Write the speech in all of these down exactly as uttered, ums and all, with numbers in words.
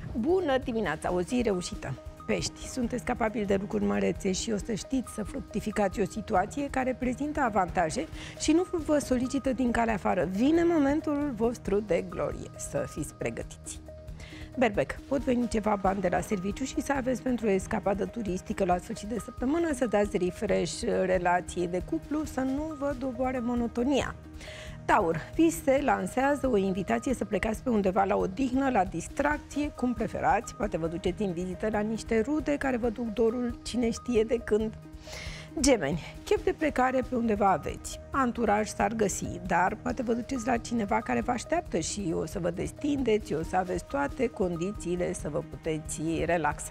Bună dimineața, o zi reușită! Pești, sunteți capabili de lucruri mărețe și o să știți să fructificați o situație care prezintă avantaje și nu vă solicită din calea afară. Vine momentul vostru de glorie, să fiți pregătiți. Berbec, pot veni ceva bani de la serviciu și să aveți pentru o escapadă turistică la sfârșit de săptămână, să dați refresh relației de cuplu, să nu vă doboare monotonia. Taur, vi se lansează o invitație să plecați pe undeva la odihnă, la distracție, cum preferați. Poate vă duceți în vizită la niște rude care vă duc dorul cine știe de când. Gemeni, chef de plecare pe undeva aveți. Anturaj s-ar găsi, dar poate vă duceți la cineva care vă așteaptă și o să vă destindeți, o să aveți toate condițiile să vă puteți relaxa.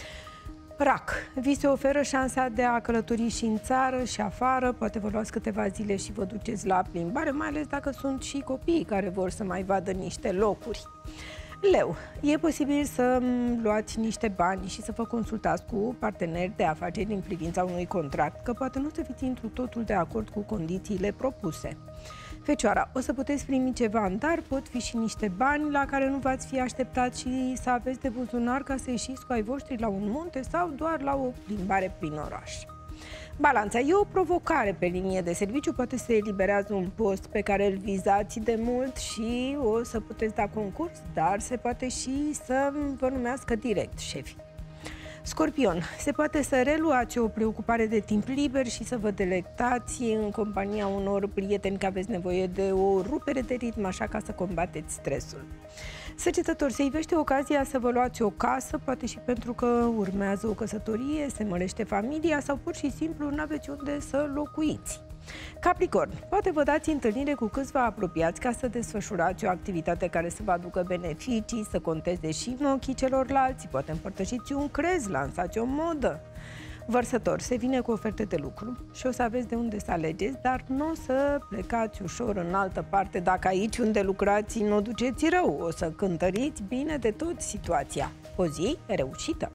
Rac, vi se oferă șansa de a călători și în țară și afară, poate vă luați câteva zile și vă duceți la plimbare, mai ales dacă sunt și copii care vor să mai vadă niște locuri. Leu, e posibil să luați niște bani și să vă consultați cu parteneri de afaceri în privința unui contract, că poate nu să fiți întru totul de acord cu condițiile propuse. Fecioara, o să puteți primi ceva în dar, pot fi și niște bani la care nu v-ați fi așteptat și să aveți de buzunar ca să ieșiți cu ai voștri la un munte sau doar la o plimbare prin oraș. Balanța, e o provocare pe linie de serviciu, poate se eliberează un post pe care îl vizați de mult și o să puteți da concurs, dar se poate și să vă numească direct șefii. Scorpion, se poate să reluați o preocupare de timp liber și să vă delectați în compania unor prieteni că aveți nevoie de o rupere de ritm, așa ca să combateți stresul. Săgetător, se ivește ocazia să vă luați o casă, poate și pentru că urmează o căsătorie, se mărește familia sau pur și simplu nu aveți unde să locuiți. Capricorn, poate vă dați întâlnire cu câțiva apropiați ca să desfășurați o activitate care să vă aducă beneficii, să conteze și în ochii celorlalți, poate împărtășiți un crez, lansați o modă. Vărsător, se vine cu oferte de lucru și o să aveți de unde să alegeți, dar nu o să plecați ușor în altă parte dacă aici unde lucrați nu o duceți rău, o să cântăriți bine de tot situația. O zi reușită!